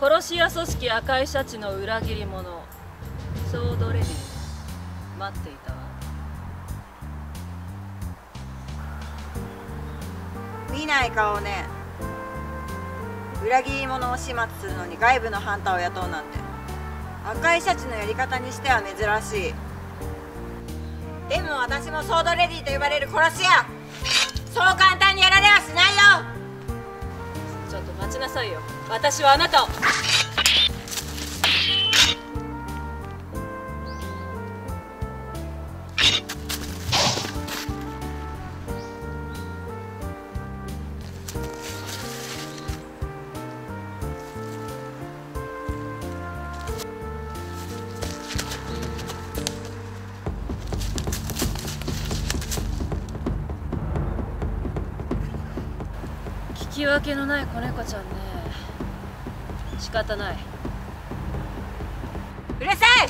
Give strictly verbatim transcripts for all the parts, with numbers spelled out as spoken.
殺し屋組織赤いシャチの裏切り者ソードレディ待っていたわ。 見ない顔ね。裏切り者を始末するのに外部のハンターを雇うなんて赤いシャチのやり方にしては珍しい。でも私もソードレディと呼ばれる殺し屋、そう簡単にやられはしないよ。 ちょっと待ちなさいよ。私はあなたを聞き分けのない子猫ちゃんね。仕方ない。 うるさい。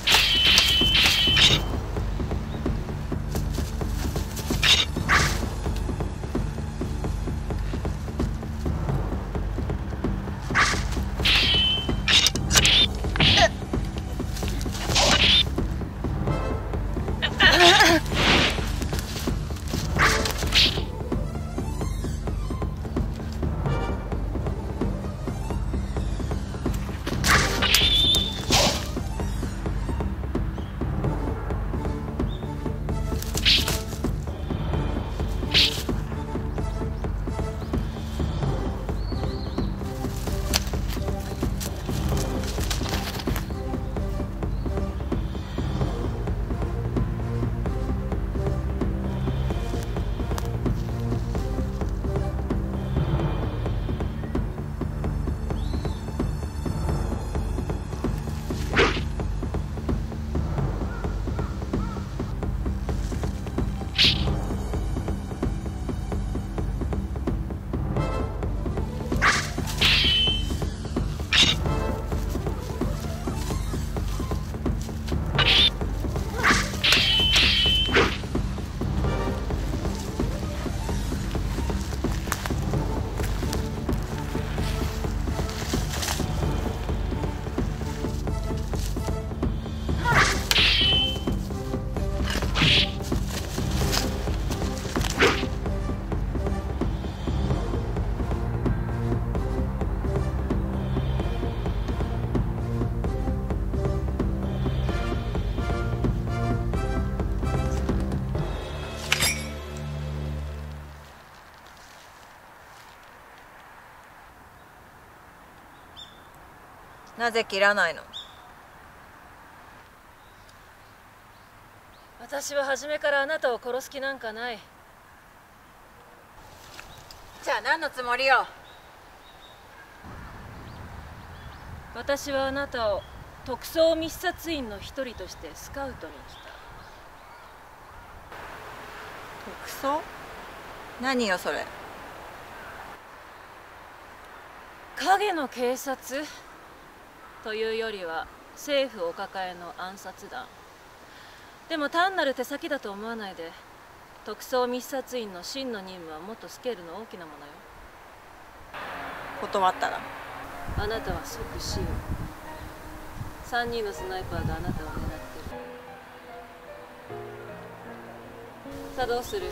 なぜ切らないの？ 私は初めからあなたを殺す気なんかない。 じゃあ何のつもりよ？ 私はあなたを特捜密撮員の一人としてスカウトに来た。特捜？何よそれ。 影の警察というよりは政府お抱えの暗殺団。でも単なる手先だと思わないで。特捜密撮員の真の任務はもっとスケールの大きなものよ。 断ったら？ あなたは即死よ。三人のスナイパーがあなたを狙ってる。さあどうする？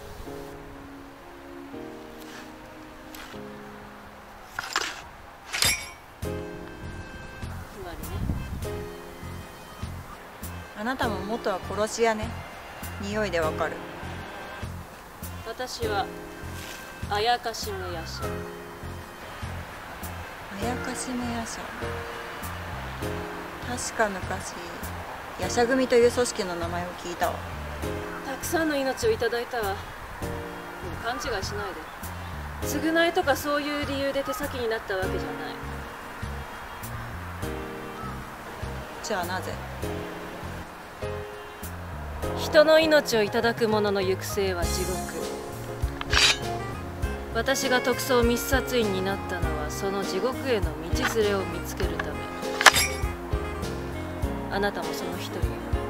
あなたも元は殺し屋ね。匂いでわかる。 私はあやかしめ夜叉。 あやかしめ夜叉。確か昔夜叉組という組織の名前を聞いたわ。 たくさんの命をいただいたわ。でも勘違いしないで。償いとかそういう理由で手先になったわけじゃない。 じゃあなぜ？ 人の命をいただく者の行く末は地獄。私が特捜密撮員になったのはその地獄への道連れを見つけるため。あなたもその一人よ。